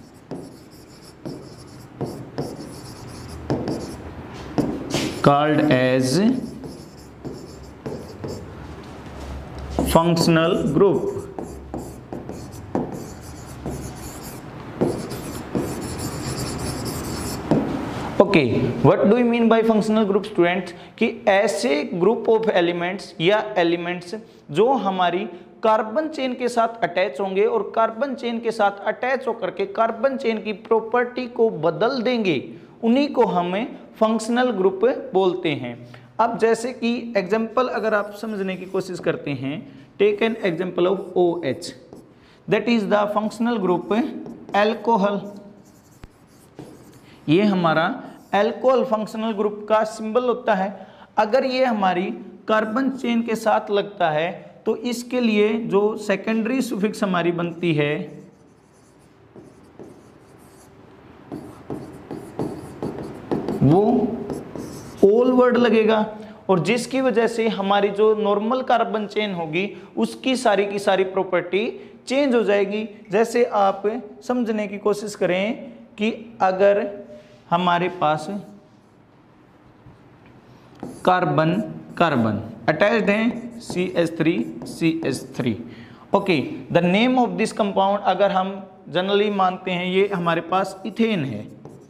S1: called as functional group। Okay, what do you mean by functional group students, कि ऐसे group of elements या elements जो हमारी carbon chain के साथ attach होंगे और carbon chain के साथ अटैच होकर के कार्बन चेन की प्रॉपर्टी को बदल देंगे, उन्हीं को हमें फंक्शनल ग्रुप बोलते हैं। अब जैसे कि एग्जांपल अगर आप समझने की कोशिश करते हैं, take an example of OH, that is the functional group alcohol. ये हमारा अल्कोहल फंक्शनल ग्रुप का सिंबल होता है। अगर ये हमारी कार्बन चेन के साथ लगता है तो इसके लिए जो सेकेंडरी सुफिक्स हमारी बनती है वो ओल वर्ड लगेगा, और जिसकी वजह से हमारी जो नॉर्मल कार्बन चेन होगी उसकी सारी की सारी प्रॉपर्टी चेंज हो जाएगी। जैसे आप समझने की कोशिश करें कि अगर हमारे पास कार्बन कार्बन अटैच्ड हैं CH3 okay, the name of this compound अगर हम जनरली मानते हैं ये हमारे पास इथेन है।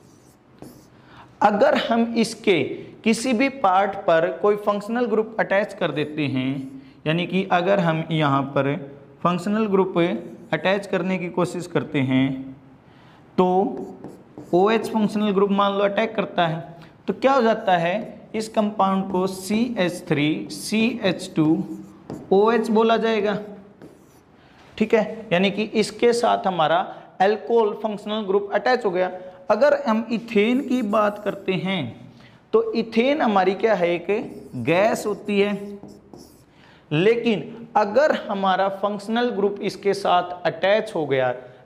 S1: अगर हम इसके किसी भी पार्ट पर कोई फंक्शनल ग्रुप अटैच कर देते हैं, यानी कि अगर हम यहाँ पर फंक्शनल ग्रुप अटैच करने की कोशिश करते हैं तो OH फंक्शनल ग्रुप मान लो अटैक करता है, तो क्या हो जाता है, इस कंपाउंड को CH3 CH2 OH बोला जाएगा। ठीक है, यानी कि इसके साथ हमारा अल्कोहल फंक्शनल ग्रुप अटैच हो गया। अगर हम इथेन की बात करते हैं तो इथेन हमारी क्या है, एक गैस होती है, लेकिन अगर हमारा फंक्शनल ग्रुप इसके साथ अटैच हो गया,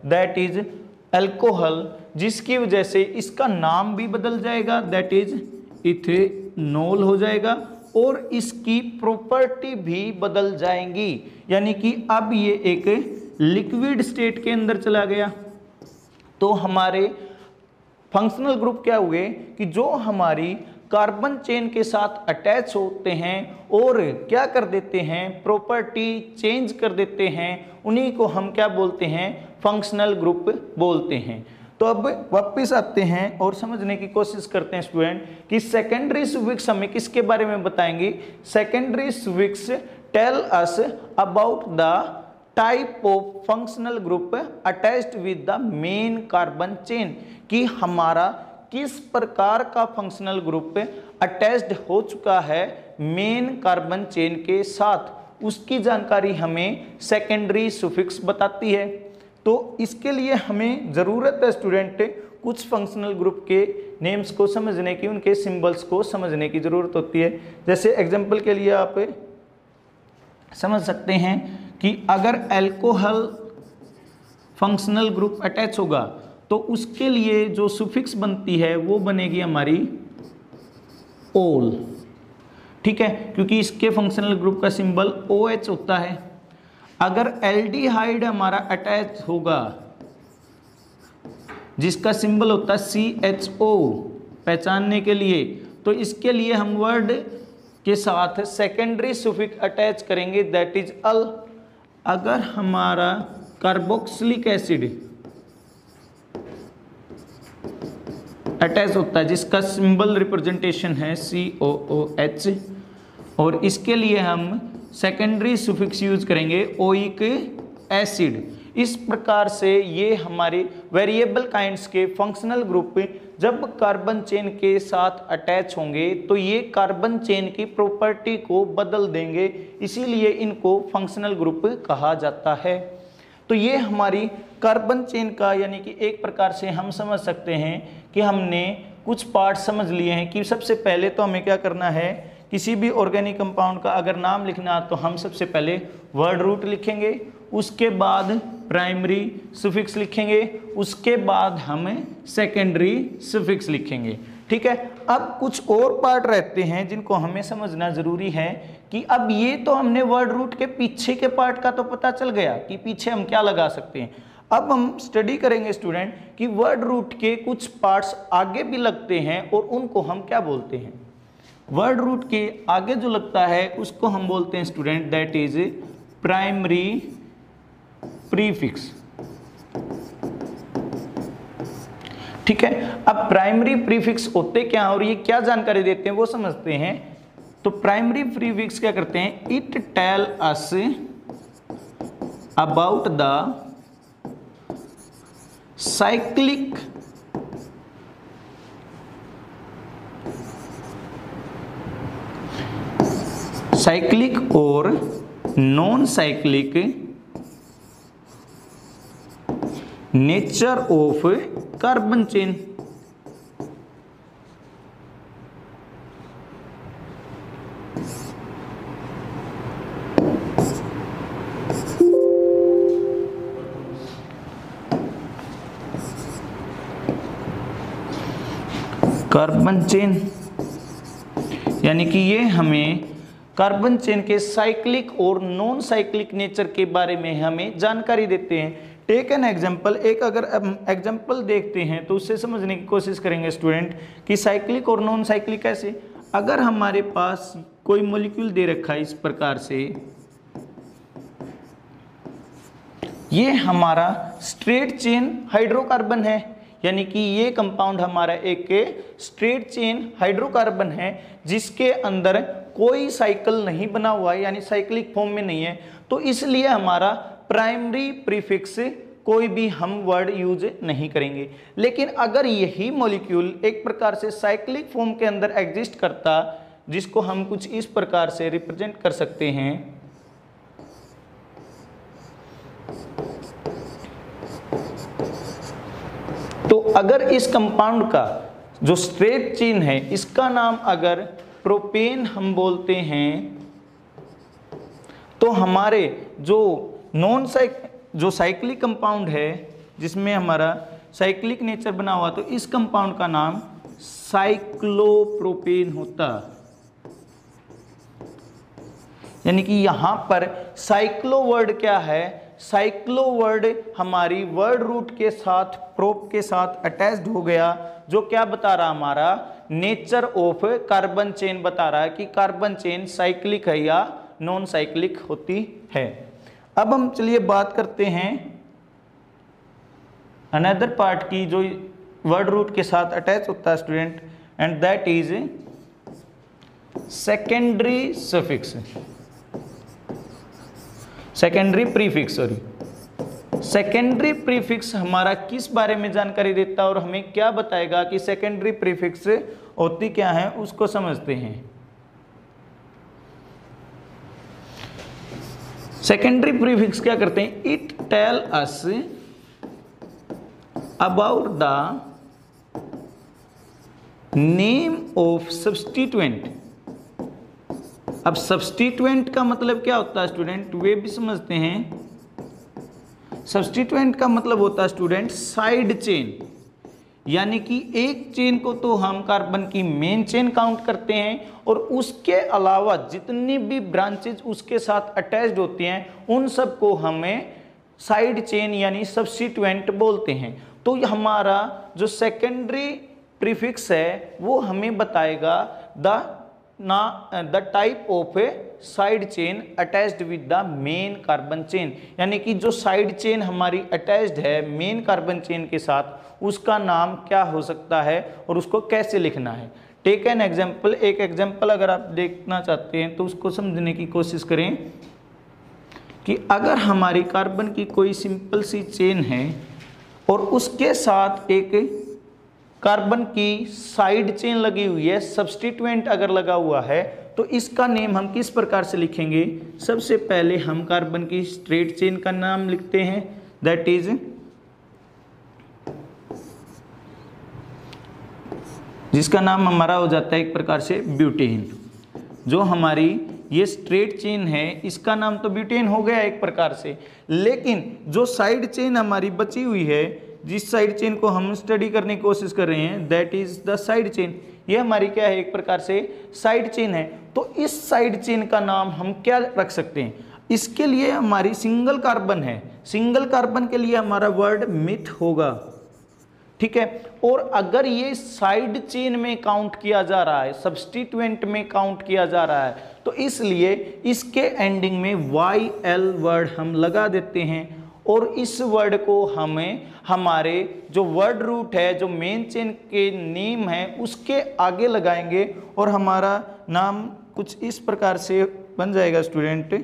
S1: दैट इज अल्कोहल, जिसकी वजह से इसका नाम भी बदल जाएगा, दैट इज इथेनॉल हो जाएगा, और इसकी प्रॉपर्टी भी बदल जाएंगी, यानी कि अब ये एक लिक्विड स्टेट के अंदर चला गया। तो हमारे फंक्शनल ग्रुप क्या हुए कि जो हमारी कार्बन चेन के साथ अटैच होते हैं और क्या कर देते हैं, प्रॉपर्टी चेंज कर देते हैं, उन्हीं को हम क्या बोलते हैं, फंक्शनल ग्रुप बोलते हैं। तो अब वापस आते हैं और समझने की कोशिश करते हैं स्टूडेंट कि सेकेंडरी सुफिक्स हमें किसके बारे में बताएंगे। Secondary suffix tell us about the type of functional group attached with the main carbon chain, कि हमारा किस प्रकार का फंक्शनल ग्रुप अटैच्ड हो चुका है मेन कार्बन चेन के साथ, उसकी जानकारी हमें सेकेंडरी सुफिक्स बताती है। तो इसके लिए हमें ज़रूरत है स्टूडेंट कुछ फंक्शनल ग्रुप के नेम्स को समझने की, उनके सिंबल्स को समझने की ज़रूरत होती है। जैसे एग्जांपल के लिए आप समझ सकते हैं कि अगर अल्कोहल फंक्शनल ग्रुप अटैच होगा तो उसके लिए जो सुफिक्स बनती है वो बनेगी हमारी ओल, ठीक है, क्योंकि इसके फंक्शनल ग्रुप का सिंबल OH होता है। अगर एल्डिहाइड हमारा अटैच होगा जिसका सिंबल होता है CHO पहचानने के लिए, तो इसके लिए हम वर्ड के साथ सेकेंडरी सुफिक्स अटैच करेंगे, दैट इज अल। अगर हमारा कार्बोक्सिलिक एसिड अटैच होता है जिसका सिंबल रिप्रेजेंटेशन है COOH, और इसके लिए हम सेकेंडरी सुफिक्स यूज करेंगे ओइक एसिड। इस प्रकार से ये हमारे वेरिएबल काइंड्स के फंक्शनल ग्रुप जब कार्बन चेन के साथ अटैच होंगे तो ये कार्बन चेन की प्रॉपर्टी को बदल देंगे, इसीलिए इनको फंक्शनल ग्रुप कहा जाता है। तो ये हमारी कार्बन चेन का, यानी कि एक प्रकार से हम समझ सकते हैं कि हमने कुछ पार्ट समझ लिए हैं कि सबसे पहले तो हमें क्या करना है, किसी भी ऑर्गेनिक कंपाउंड का अगर नाम लिखना तो हम सबसे पहले वर्ड रूट लिखेंगे, उसके बाद प्राइमरी सुफिक्स लिखेंगे, उसके बाद हम सेकेंडरी सुफिक्स लिखेंगे, ठीक है। अब कुछ और पार्ट रहते हैं जिनको हमें समझना जरूरी है कि अब ये तो हमने वर्ड रूट के पीछे के पार्ट का तो पता चल गया कि पीछे हम क्या लगा सकते हैं। अब हम स्टडी करेंगे स्टूडेंट कि वर्ड रूट के कुछ पार्ट्स आगे भी लगते हैं और उनको हम क्या बोलते हैं। वर्ड रूट के आगे जो लगता है उसको हम बोलते हैं student that is primary prefix, ठीक है। अब प्राइमरी प्रीफिक्स होते क्या और ये क्या जानकारी देते हैं वो समझते हैं। तो प्राइमरी प्रीफिक्स क्या करते हैं, it tell us about the cyclic और non cyclic nature of carbon chain. Carbon chain यानी कि ये हमें कार्बन चेन के साइक्लिक और नॉन साइक्लिक नेचर के बारे में हमें जानकारी देते हैं। टेक एन एग्जाम्पल, एक अगर एग्जाम्पल देखते हैं तो उससे समझने की कोशिश करेंगे स्टूडेंट कि साइक्लिक और नॉन साइक्लिक कैसे। अगर हमारे पास कोई मॉलिक्यूल दे रखा है इस प्रकार से, ये हमारा स्ट्रेट चेन हाइड्रोकार्बन है, यानी कि ये कंपाउंड हमारा एक स्ट्रेट चेन हाइड्रोकार्बन है जिसके अंदर कोई साइकिल नहीं बना हुआ है, यानी साइक्लिक फॉर्म में नहीं है। तो इसलिए हमारा प्राइमरी प्रीफिक्स कोई भी हम वर्ड यूज नहीं करेंगे। लेकिन अगर यही मॉलिक्यूल एक प्रकार से साइक्लिक फॉर्म के अंदर एग्जिस्ट करता, जिसको हम कुछ इस प्रकार से रिप्रेजेंट कर सकते हैं, तो अगर इस कंपाउंड का जो स्ट्रेट चेन है इसका नाम अगर प्रोपेन हम बोलते हैं, तो हमारे जो साइक्लिक कंपाउंड है जिसमें हमारा साइक्लिक नेचर बना हुआ, तो इस कंपाउंड का नाम साइक्लोप्रोपेन होता। यानी कि यहां पर साइक्लो वर्ड क्या है, साइक्लो वर्ड हमारी वर्ड रूट के साथ प्रोप के साथ अटैच्ड हो गया, जो क्या बता रहा हमारा नेचर ऑफ कार्बन चेन बता रहा है कि कार्बन चेन साइक्लिक है या नॉन साइक्लिक होती है। अब हम चलिए बात करते हैं अनदर पार्ट की जो वर्ड रूट के साथ अटैच होता है student, and that is secondary suffix, secondary prefix. Sorry, secondary prefix हमारा किस बारे में जानकारी देता है और हमें क्या बताएगा कि सेकेंडरी प्रीफिक्स होती क्या है, उसको समझते हैं। सेकेंडरी प्रीफिक्स क्या करते हैं, it tell us about the name of substituent. अब सब्स्टिट्यूएंट का मतलब क्या होता है स्टूडेंट, वे भी समझते हैं। सब्स्टिट्यूएंट का मतलब होता है स्टूडेंट साइड चेन, यानी कि एक चेन को तो हम कार्बन की मेन चेन काउंट करते हैं और उसके अलावा जितनी भी ब्रांचेज उसके साथ अटैच्ड होती हैं उन सब को हमें साइड चेन यानी सब्स्टिट्यूएंट बोलते हैं। तो हमारा जो सेकेंडरी प्रीफिक्स है वो हमें बताएगा the type of a side chain attached with the main carbon chain, यानी कि जो साइड चेन हमारी अटैच्ड है मेन कार्बन चेन के साथ उसका नाम क्या हो सकता है और उसको कैसे लिखना है। टेक एन एग्जाम्पल, एक एग्जाम्पल अगर आप देखना चाहते हैं तो उसको समझने की कोशिश करें कि अगर हमारी कार्बन की कोई सिंपल सी चेन है और उसके साथ एक कार्बन की साइड चेन लगी हुई है, सब्स्टिट्यूएंट अगर लगा हुआ है, तो इसका नेम हम किस प्रकार से लिखेंगे। सबसे पहले हम कार्बन की स्ट्रेट चेन का नाम लिखते हैं, दैट इज जिसका नाम हमारा हो जाता है एक प्रकार से ब्यूटेन। जो हमारी ये स्ट्रेट चेन है इसका नाम तो ब्यूटेन हो गया एक प्रकार से, लेकिन जो साइड चेन हमारी बची हुई है, जिस साइड चेन को हम स्टडी करने की कोशिश कर रहे हैं, that is the side chain. ये हमारी क्या है, एक प्रकार से साइड चेन है। तो इस साइड चेन का नाम हम क्या रख सकते हैं, इसके लिए हमारी सिंगल कार्बन है, सिंगल कार्बन के लिए हमारा वर्ड मिथ होगा, ठीक है। और अगर ये साइड चेन में काउंट किया जा रहा है, सब्स्टिट्यूएंट में काउंट किया जा रहा है, तो इसलिए इसके एंडिंग में YL वर्ड हम लगा देते हैं और इस वर्ड को हमें हमारे जो वर्ड रूट है, जो मेन चेन के नेम है, उसके आगे लगाएंगे और हमारा नाम कुछ इस प्रकार से बन जाएगा स्टूडेंट,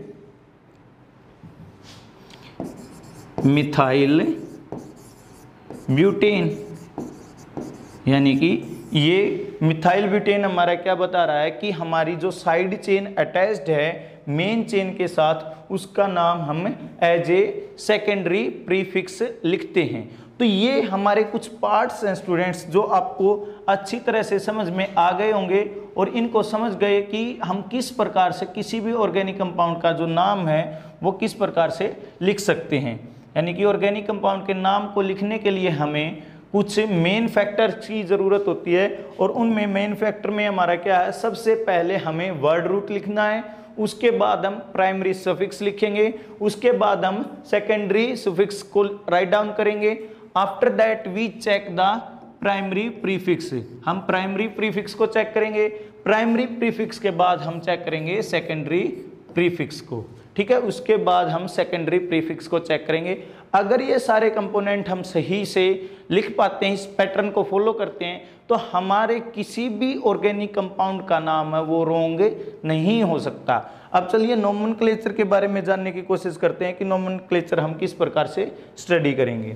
S1: मिथाइल ब्यूटेन। यानी कि ये मिथाइल ब्यूटेन हमारा क्या बता रहा है कि हमारी जो साइड चेन अटैच्ड है मेन चेन के साथ, उसका नाम हम एज ए सेकेंडरी प्रीफिक्स लिखते हैं। तो ये हमारे कुछ पार्ट्स हैं स्टूडेंट्स जो आपको अच्छी तरह से समझ में आ गए होंगे और इनको समझ गए कि हम किस प्रकार से किसी भी ऑर्गेनिक कंपाउंड का जो नाम है वो किस प्रकार से लिख सकते हैं। यानी कि ऑर्गेनिक कंपाउंड के नाम को लिखने के लिए हमें कुछ मेन फैक्टर की ज़रूरत होती है और उनमें मेन फैक्टर में हमारा क्या है, सबसे पहले हमें वर्ड रूट लिखना है, उसके बाद हम प्राइमरी सफिक्स लिखेंगे, उसके बाद हम सेकेंडरी सफिक्स को राइट डाउन करेंगे। After that we check the primary prefix, हम प्राइमरी प्रीफिक्स को चेक करेंगे, प्राइमरी प्रीफिक्स के बाद हम चेक करेंगे सेकेंडरी प्रीफिक्स को, ठीक है। उसके बाद हम सेकेंडरी प्रीफिक्स को चेक करेंगे। अगर ये सारे कंपोनेंट हम सही से लिख पाते हैं, इस पैटर्न को फॉलो करते हैं, तो हमारे किसी भी ऑर्गेनिक कंपाउंड का नाम है वो रॉन्ग नहीं हो सकता। अब चलिए नोमेनक्लेचर के बारे में जानने की कोशिश करते हैं कि नोमेनक्लेचर हम किस प्रकार से स्टडी करेंगे।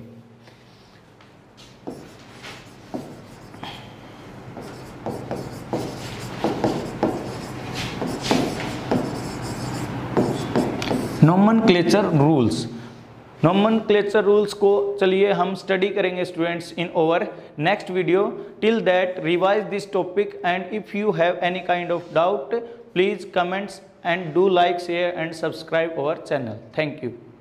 S1: नोमेनक्लेचर रूल्स, नोमेनक्लेचर रूल्स को चलिए हम स्टडी करेंगे students in over next video. Till that revise this topic and if you have any kind of doubt please comments and do like, share and subscribe our channel. Thank you.